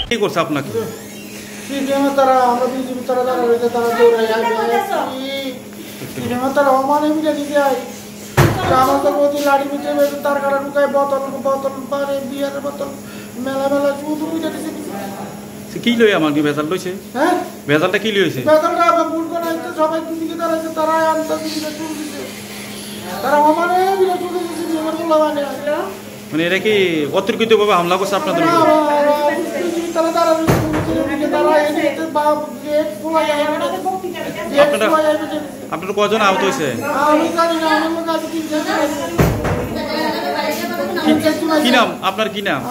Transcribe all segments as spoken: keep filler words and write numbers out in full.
কি করছে আপনাকে? সিনেমা তারা আমরা বিজেপি তারা তারা রয়েছে তারা দৌড়াই সিনেমা তারা অমানে মিলে দিতে হয় আমাদের প্রতি লাড়ি মিটে তার কারণ ঢুকায় বোতল বোতল পারে বিয়ারের বোতল মেলা মেলা শুধু মিটে দিচ্ছে। কি লই আমার কি ভেজাল লইছে? হ্যাঁ ভেজালটা কি লইছে? ভেজালটা ভুল করে সবাই দিদিকে দাঁড়াইছে তারাই আনতে দিতে চুল দিছে তারা অমানে মিলে চুল দিচ্ছে নিয়মের বলা মানে মানে এটা কি অতর্কিত ভাবে হামলা করছে আপনাদের উপর? তারা তারা আপনার কজন আহত হয়েছে? কি নাম আপনার? কি নাম?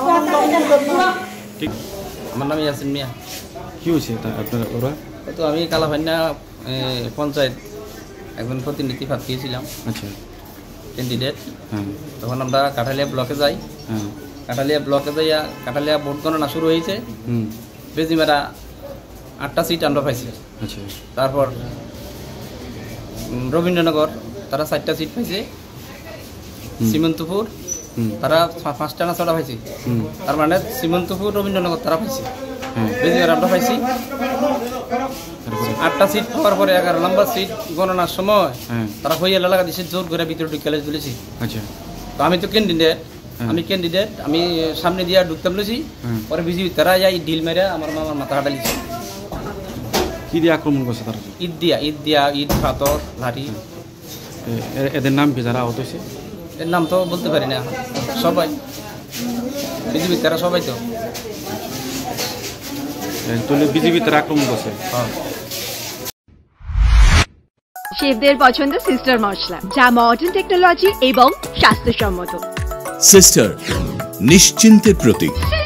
আমার নাম ইয়াসিন মিয়া। কি হয়েছে আপনার? ওরা তো আমি কালাভান্না পঞ্চায়েত একজন প্রতিনিধি ভাত খেয়েছিলাম। আচ্ছা ক্যান্ডিডেট। হ্যাঁ তখন আমরা কাঠালিয়া ব্লকে যাই। হ্যাঁ কাঠালিয়া ব্লকে যাইয়া কাঠালিয়া ভোট গণনা শুরু হয়েছে। হুম বেজিমারা আটটা সিট আমরা পাইছি। আচ্ছা তারপর রবীন্দ্রনগর তারা চারটা সিট পাইছে। সীমন্তপুর তারা পাঁচটা না ছটা পাইছে। তার মানে সীমন্তপুর রবীন্দ্রনগর তারা পাইছে। বেজিমারা আমরা পাইছি আটটা সিট পাওয়ার পরে এগারো নম্বর সিট গণনার সময় তারা হইয়া লাগা দিচ্ছে জোর করে ভিতরে ঢুকে তুলেছি। আচ্ছা তো আমি তো ক্যান্ডিডেট আমি ক্যান্ডিডেট আমি সামনে দিয়ে ঢুকতে বলেছি। পরে বিজেপি তারা যাই ডিল মেরে আমার মামার মাথা হাঁটালিছে। কি দিয়ে আক্রমণ করছে তারা? ঈদ দিয়া ঈদ দিয়া ঈদ পাথর লাঠি। এদের নাম কি যারা আহত হয়েছে? এর নাম তো বলতে পারি না। সবাই বিজেপি তারা সবাই তো বিজেপি তারা আক্রমণ করছে। শেফদের পছন্দ সিস্টার মশলা যা মডার্ন টেকনোলজি এবং স্বাস্থ্যসম্মত। সিস্টার নিশ্চিন্তের প্রতীক।